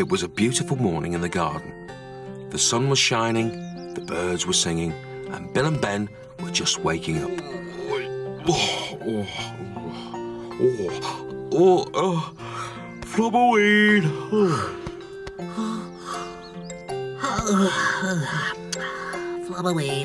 It was a beautiful morning in the garden. The sun was shining, the birds were singing, and Bill and Ben were just waking up. Flubberweed. Flubberweed.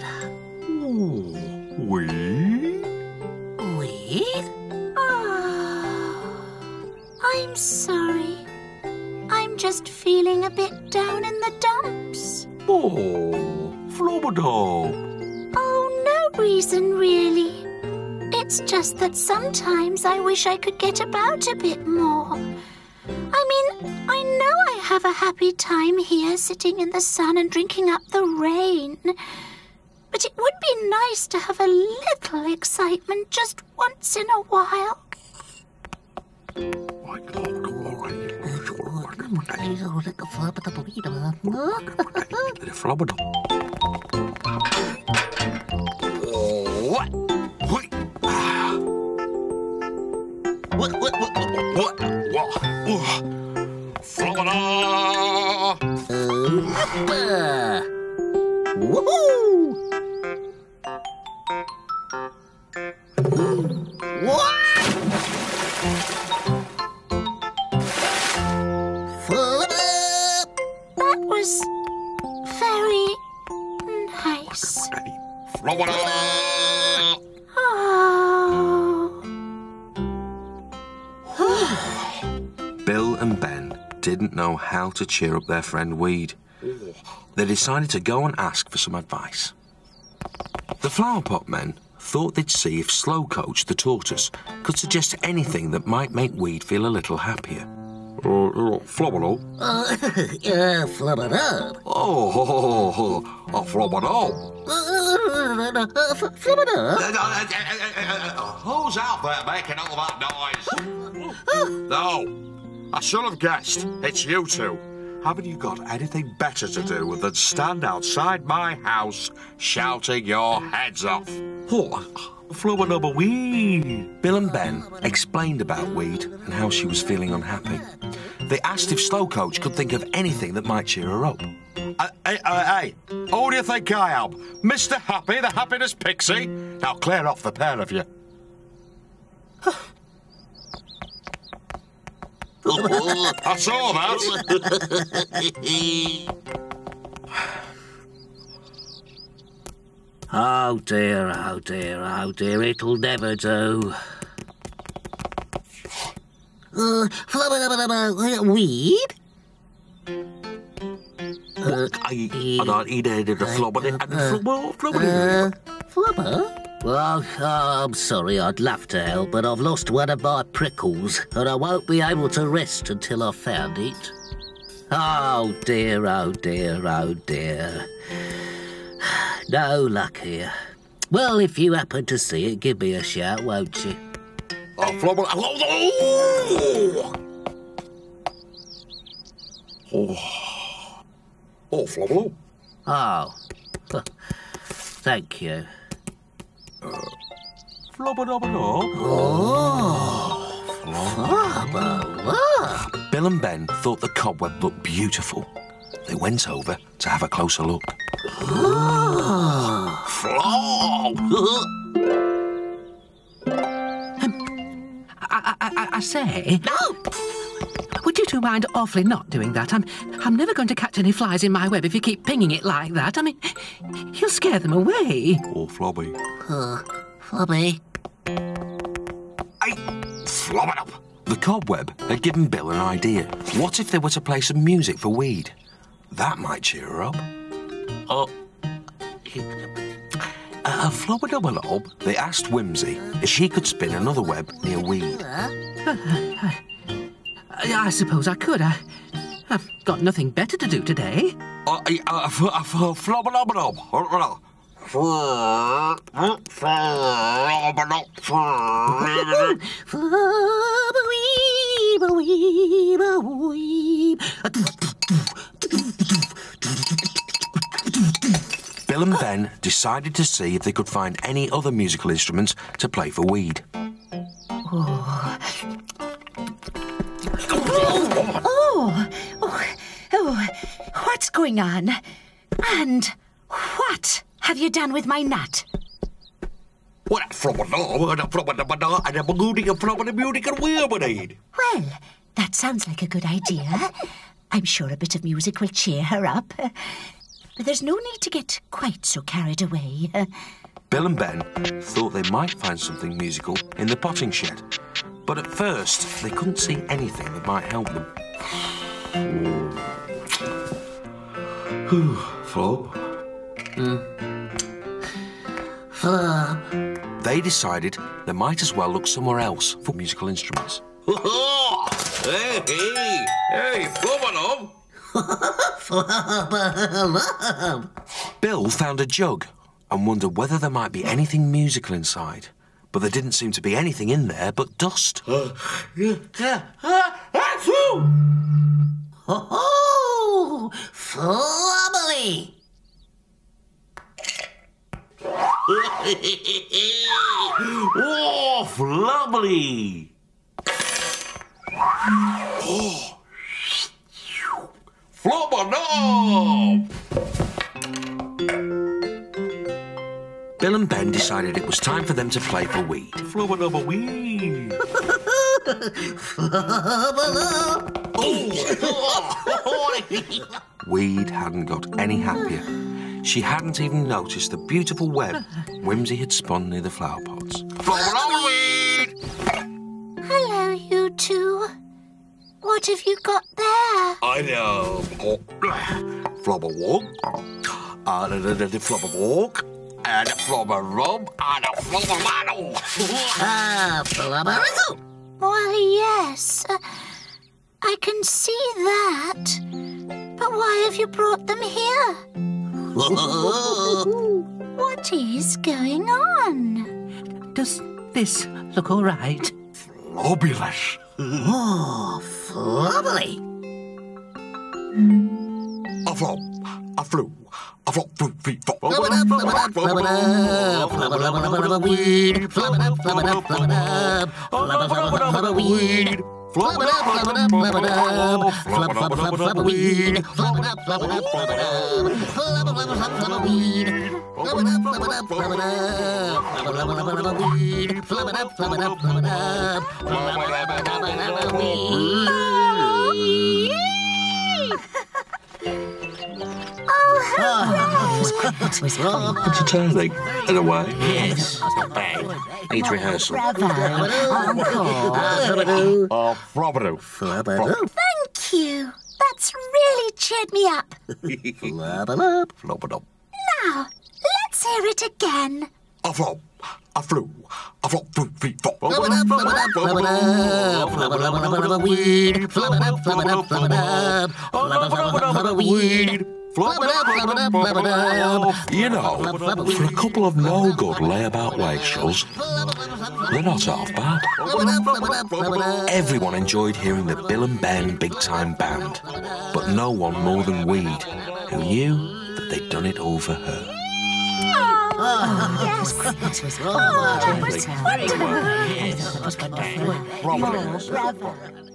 Weed? Weed? Oh, I'm sorry. I'm just feeling a bit down in the dumps. Oh, Flubberdob. Oh, no reason really. It's just that sometimes I wish I could get about a bit more. I mean, I know I have a happy time here sitting in the sun and drinking up the rain. But it would be nice to have a little excitement just once in a while. That was very nice. Oh. Bill and Ben didn't know how to cheer up their friend Weed. They decided to go and ask for some advice. The flowerpot men thought they'd see if Slowcoach the tortoise could suggest anything that might make Weed feel a little happier. Flubberdob? Flubberdob. Oh, Flubberdob. Flubberdob? Who's out there making all that noise? No, I should have guessed. It's you two. Haven't you got anything better to do than stand outside my house shouting your heads off? Oh, Flubberdob Weed. Bill and Ben explained about Weed and how she was feeling unhappy. They asked if Slowcoach could think of anything that might cheer her up. Hey, who do you think I am? Mr. Happy, the happiness pixie? Now clear off the pair of you. I saw that. Oh dear, oh dear, oh dear, it'll never do. Weed? I don't eat any of the Flubber? Well, I'm sorry, I'd love to help, but I've lost one of my prickles, and I won't be able to rest until I've found it. Oh dear, oh dear, oh dear. No luck here. Well, if you happen to see it, give me a shout, won't you? Oh, Flubber. Oh, Flubber. Oh. Thank you. Flubber-dubber-dub. Oh. Bill and Ben thought the cobweb looked beautiful. They went over to have a closer look. I say... No! Would you two mind awfully not doing that? I'm never going to catch any flies in my web if you keep pinging it like that. I mean, you'll scare them away. Oh, Flobby. Flobby. Hey, flub it up. The cobweb had given Bill an idea. What if they were to play some music for Weed? That might cheer her up. Flubber-dubber-dub, they asked Whimsy if she could spin another web near Weed. I suppose I could. I've got nothing better to do today. Flubber-dubber-dub. Bill and Ben decided to see if they could find any other musical instruments to play for Weed. What's going on? And what have you done with my nut? What from a no, and from a balloon, and from a music and lemonade. Well, that sounds like a good idea. I'm sure a bit of music will cheer her up. But there's no need to get quite so carried away. Bill and Ben thought they might find something musical in the potting shed, but at first they couldn't see anything that might help them. Flop. Flop. They decided they might as well look somewhere else for musical instruments. Hey, Flop. Bill found a jug and wondered whether there might be anything musical inside, but there didn't seem to be anything in there but dust. Oh, flobbly! Oh, flobbly! Oh, Flop-a-knob! Bill and Ben decided it was time for them to play for weed. Flop-a-knob-a-weed! Weed hadn't got any happier. She hadn't even noticed the beautiful web Whimsy had spun near the flower pots. Flop-a-knob-a-weed! Hello, you two. What have you got there? I know. Flop-a-walk, and a flop-a-walk, and a flop-a-rub, and a flop-a-rattle. Ah, flobberizzle! Well, yes. I can see that. But why have you brought them here? What is going on? Does this look all right? Flobulous. Oh, flobbly! A flop, a flew, a flop, flew, feet, flop. Flub-a-dub, flub-a-dub, flub-a-dub, flub-a-dub, weed, flub-a-dub, flub-a-dub, flub-a-dub, flub-a-dub, flub-a-weed, flub-a-dub, flub-a-dub, flub-a-dub, flub-a-dub, flub-a-weed, flub-a-dub, flub-a-dub, flub-a-dub, flub-a-dub, flub-a-weed, flub-a-dub, flub-a-dub, flub-a-dub, flub-a-dub, flub-a-weed, flub-a-dub, flub-a-dub, flub-a-dub, flub-a-dub, flub-a-weed. It's a turning, in a way. Yes. Not bad. Needs rehearsal. Flop-a-doo. Thank you. That's really cheered me up. Flub-a-dub. Flop-a-dub. Now, let's hear it again. A flop, a flew, a flop, flew, feet, flop. Flub-a-dub, flub-a-dub, flub-a-dub, flub-a-dub, flub-a-weed, flub-a-dub, flub-a-dub, flub-a-dub, flub-a-dub, flub-a-weed, flub-a-dub, flub-a-dub, flub-a-dub. You know, for a couple of no-good layabout wastrels, they're not half bad. Everyone enjoyed hearing the Bill and Ben Big Time Band, but no one more than Weed, who knew that they'd done it all for her. Yes. That was wonderful. Flop-a-doo. Bravo.